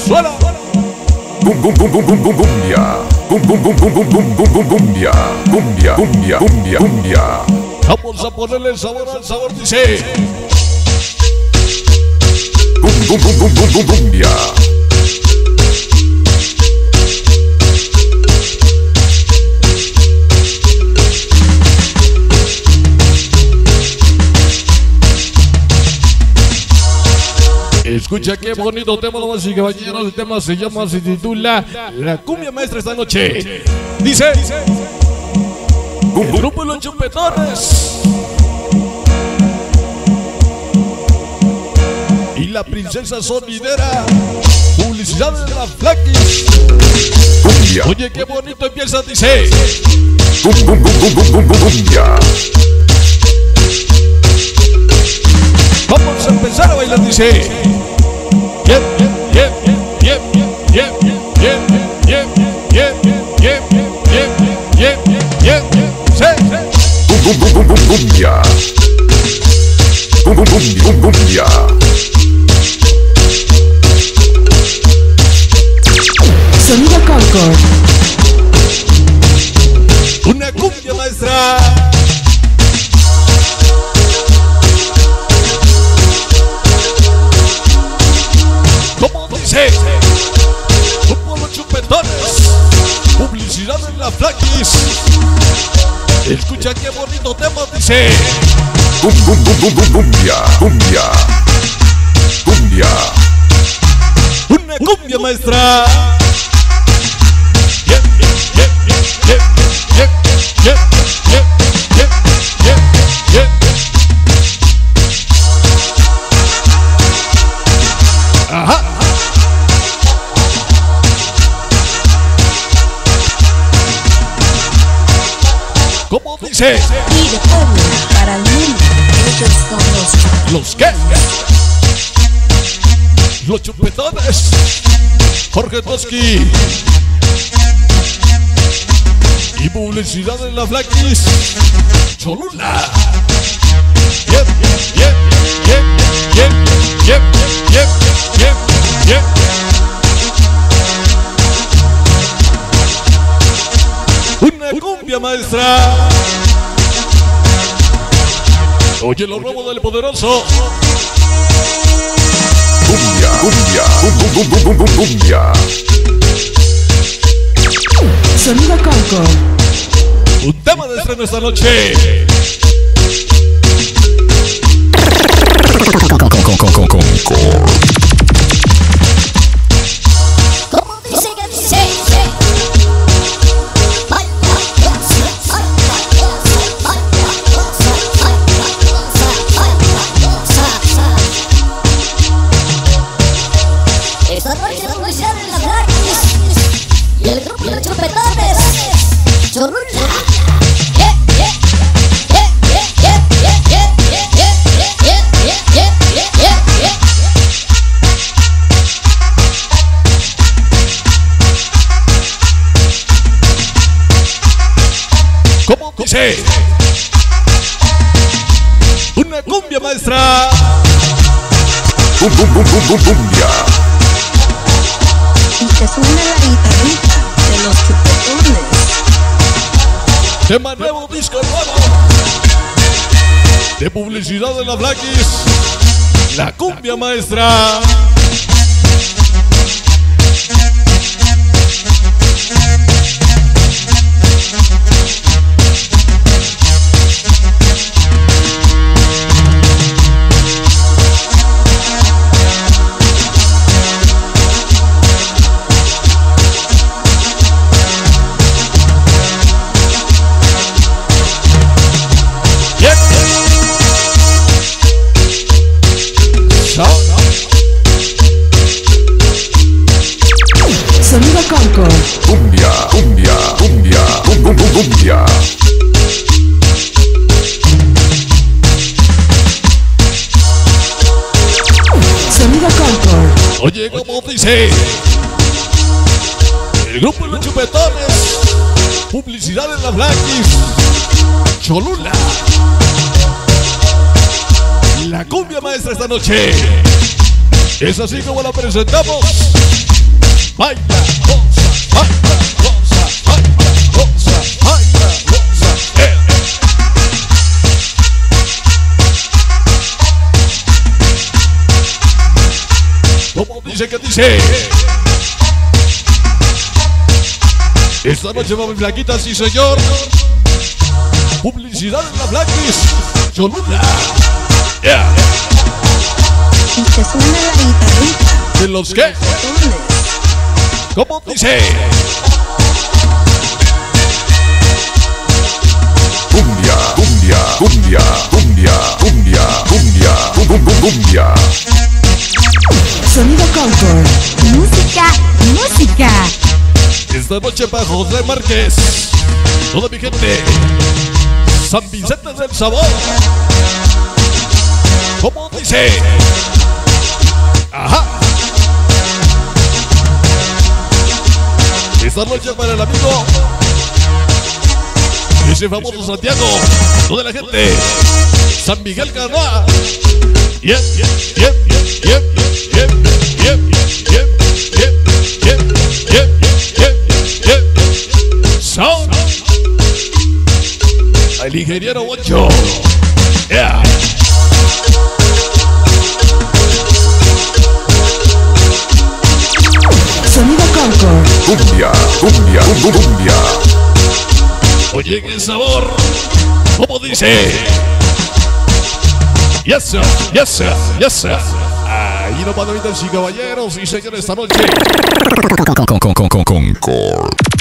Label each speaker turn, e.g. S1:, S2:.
S1: Suena.
S2: Bum bum bum bum bum bum cumbia. Bum bum bum bum bum bum bum bum cumbia. Cumbia, cumbia, cumbia, cumbia.
S1: Vamos a ponerle el sabor al sabor, dice.
S2: Bum bum bum bum bum bum cumbia.
S1: Escucha qué bonito tema, damas y caballeros. El tema se titula La Cumbia Maestra esta noche. Dice: el grupo Los Chupetones y la princesa sonidera. Publicidad de la Flaquis.
S2: Cumbia.
S1: Oye, qué bonito empieza, dice.
S2: Bum bum bum bum bum bum bum cumbia.
S1: Vamos a empezar a bailar, dice. Bien, bien, bien, bien, bien, bien, bien, bien, bien, bien, bien, bien, bien,
S2: bum bum bum bum bum cumbia. Bum bum bum bum cumbia.
S3: Sonido Concord.
S1: Una cumbia maestra. ¿Cómo dice? Grupo Los Chupetones. Publicidad en la Flaquis. Escucha qué bonito tema, dice.
S2: Bum bum bum bum bum cumbia. Cumbia. Cumbia.
S1: Una cumbia maestra. Bien, bien, bien, bien, bien, bien, bien, bien, bien, bien, bien. Ajá. ¿Cómo dice?
S3: Y de pueblo para el mundo. Ellos son
S1: ¿Los qué? Los Chupetones. Jorge Toski. Y publicidad en la Flaquis. Cholula. Bien, bien, bien, bien, bien, bien, bien, bien. Una cumbia maestra. Oye, los robos del poderoso.
S2: Cumbia. Cumbia. Bum bum bum bum bum bum cumbia.
S3: Sonido Concord.
S1: Un tema de estreno esta noche.
S4: ¿Cómo dice que dice? Esta noche vamos a echar en la Flaquis y el grupo Los Chupetones. Cholula.
S1: ¿Cómo dice? Una cumbia maestra.
S2: Bum bum bum bum bum cumbia.
S3: Y te suena la guitarrita de los Chupetones.
S1: Tema nuevo, disco nuevo. De publicidad de la Flaquis. La cumbia maestra.
S3: Sonido Concord.
S2: Cumbia. Cumbia. Cumbia. Bum bum bum cumbia.
S3: Sonido Concord.
S1: Oye, ¿cómo dice? El grupo Los Chupetones. Publicidad en la Flaquis. Cholula. La cumbia maestra esta noche. Es así como la presentamos. baila, goza, baila, goza, baila, goza, baila, goza. ¿Cómo dice que dice? Esta noche va mi flaquita, sí señor. Publicidad en la Flaquis Cholula. Yeah.
S3: Y que suena la guitarrita.
S1: ¿De los qué? ¿Cómo dice?
S2: Cumbia, cumbia, cumbia, cumbia, cumbia, cumbia, cumbia.
S3: Sonido Concord. Música, música.
S1: Esta noche para José Márquez. Toda mi gente. San Vicente del Sabor. ¿Cómo dice? Ajá. Esta noche para el amigo ese famoso Santiago. Toda la gente. San Miguel Canoa. Yep, yep, yep, yep, yep, yep, yep, yep, yep, yep, yep, yep. Sound. El ingeniero 8. Yeah.
S3: Sonido Concord.
S2: Cumbia, cumbia, cumbia.
S1: Oye, qué sabor. ¿Cómo dice? Yes, sir, yes, sir, yes, sir. Ahí no, panovitas y caballeros y señores, esta noche.
S2: Concord.